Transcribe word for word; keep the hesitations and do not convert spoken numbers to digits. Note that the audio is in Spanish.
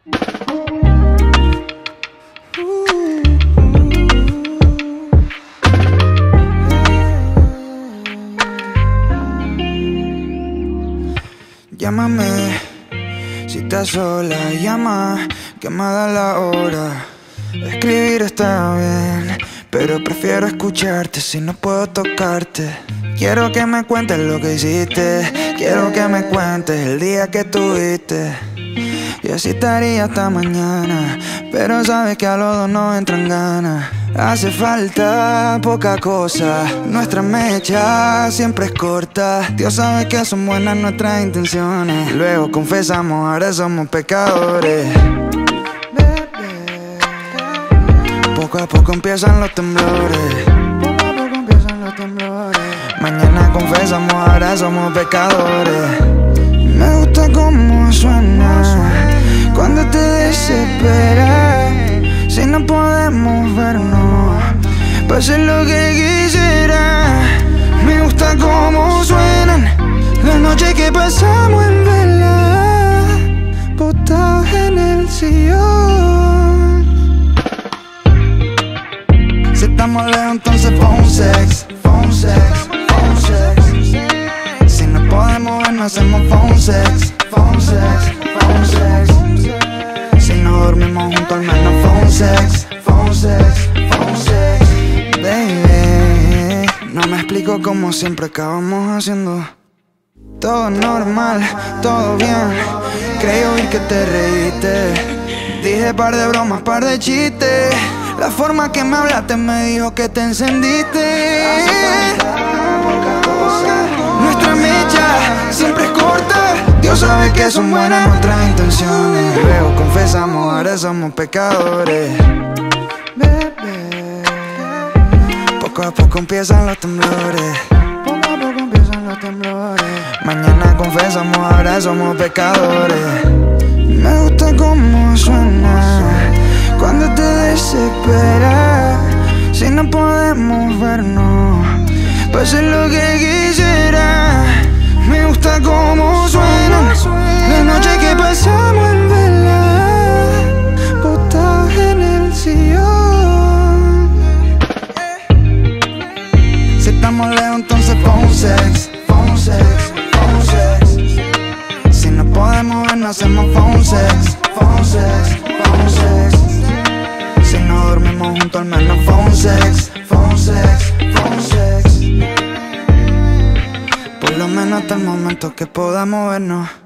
Llámame si estás sola, llama, que me da la hora. Escribir está bien, pero prefiero escucharte si no puedo tocarte. Quiero que me cuentes lo que hiciste, quiero que me cuentes el día que tuviste. Y así estaría hasta mañana, pero sabes que a los dos nos entran ganas. Hace falta poca cosa, nuestra mecha siempre es corta. Dios sabe que son buenas nuestras intenciones, luego confesamos, ahora somos pecadores. Poco a poco empiezan los temblores, poco a poco empiezan los temblores. Mañana confesamos, ahora somos pecadores. Me gusta cómo suena cuando te desesperas. Si no podemos vernos, pase lo que quisiera. Me gusta cómo suenan las noches que pasamos en vela, botados en el sillón. Si estamos lejos entonces phone sex, phone sex, phone sex. Si no podemos vernos hacemos phone sex, phone sex, phone sex. Si no dormimos juntos al menos phone sex, phone sex, phone sex. Baby, no me explico cómo siempre acabamos haciendo todo normal, todo bien. Creí oír que te reíste, dije par de bromas, par de chistes. La forma que me hablaste me dijo que te encendiste. Nuestra mecha siempre es corta, Dios sabe que son buenas nuestras intenciones, luego confesamos, ahora somos pecadores. Poco a poco empiezan los temblores, poco a poco empiezan los temblores. Mañana confesamos, ahora somos pecadores. Me gusta cómo suena cuando te desesperas. Si no podemos vernos, pase lo que quisiera. Me gusta cómo suenan las noches que pasamos en vela, botados en el sillón. Si estamos lejos entonces phone sex, phone sex, phone sex. Si no podemos vernos hacemos phone sex, phone sex, phone sex. Si no dormimos juntos al menos phone sex, phone sex, phone sex. Por lo menos hasta el momento que podamos vernos.